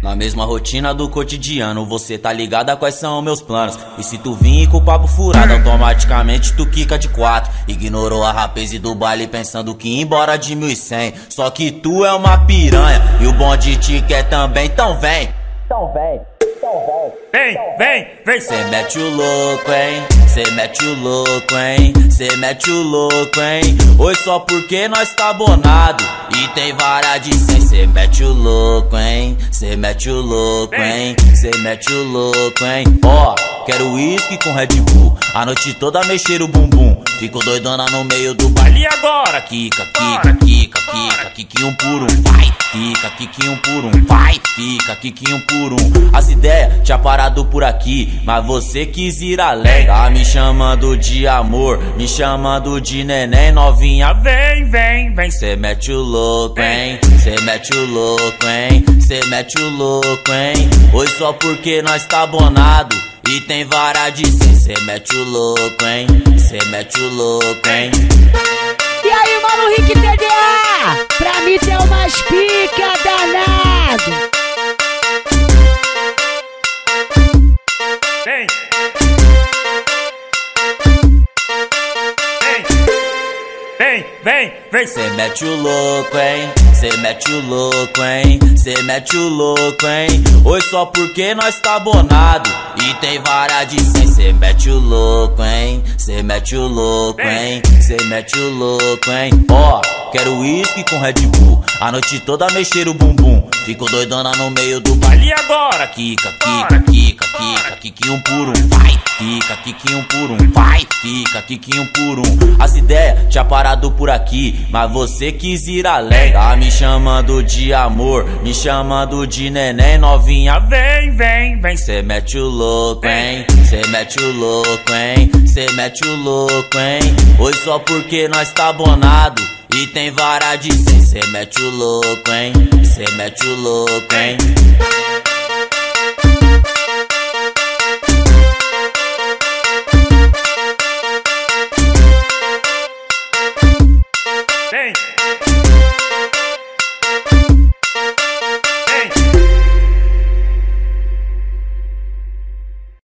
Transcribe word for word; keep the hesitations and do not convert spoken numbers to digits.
Na mesma rotina do cotidiano, você tá ligada quais são meus planos. E se tu vir com o papo furado, automaticamente tu quica de quatro. Ignorou a rapaz do baile pensando que ia embora de mil e cem. Só que tu é uma piranha e o bonde te quer também, então vem. Então vem, então vem. Vem, vem, vem. Cê mete o louco, hein? Cê mete o louco, hein? Cê mete o louco, hein? Oi, só porque nós tá bonado e tem vara de cem. Cê mete o louco, hein? Cê mete o louco, hein? Cê mete o louco, hein? Ó, oh, quero uísque com Red Bull, a noite toda mexer o bumbum. Fico doidona no meio do baile agora. Kika, kika, kika, kika, kiki um por um, vai. Kika, kiki um por um, vai. Kika, kiki um por um. As ideias tinha parado por aqui, mas você quis ir além. Tá me chamando de amor, me chamando de neném. Novinha, vem, vem, vem. Cê mete o louco, hein? Cê mete o louco, hein? Cê mete o louco, hein? Oi, só porque nós tá bonado e tem vara de cem. Cê mete o louco, hein? Cê mete o louco, hein? E aí, mano, Rick T D A? Pra mim tem umas pica danado. Vem. Vem, vem, vem. Cê mete o louco, hein? Cê mete o louco, hein? Cê mete o louco, hein? Oi, só porque nós tá bonado e tem vara de cem. Cê mete o louco, hein? Cê mete o louco, hein? Cê mete o louco, hein? Ó, oh, quero uísque com Red Bull, a noite toda mexer o bumbum. Fico doidona no meio do baile agora. Kika, kika, kika, kika, kiki um por um, vai. Kika, kiki um por um, vai. Kika, kiki um por um. As ideias tinha parado por aqui, mas você quis ir além. Tá me chamando de amor, me chamando de neném. Novinha, vem, vem, vem. Cê mete o louco, hein? Cê mete o louco, hein? Cê mete o louco, hein? Oi, só porque nós tá bonado e tem vara de cem. Cê mete o louco, hein? Cê mete o louco, hein? Vem.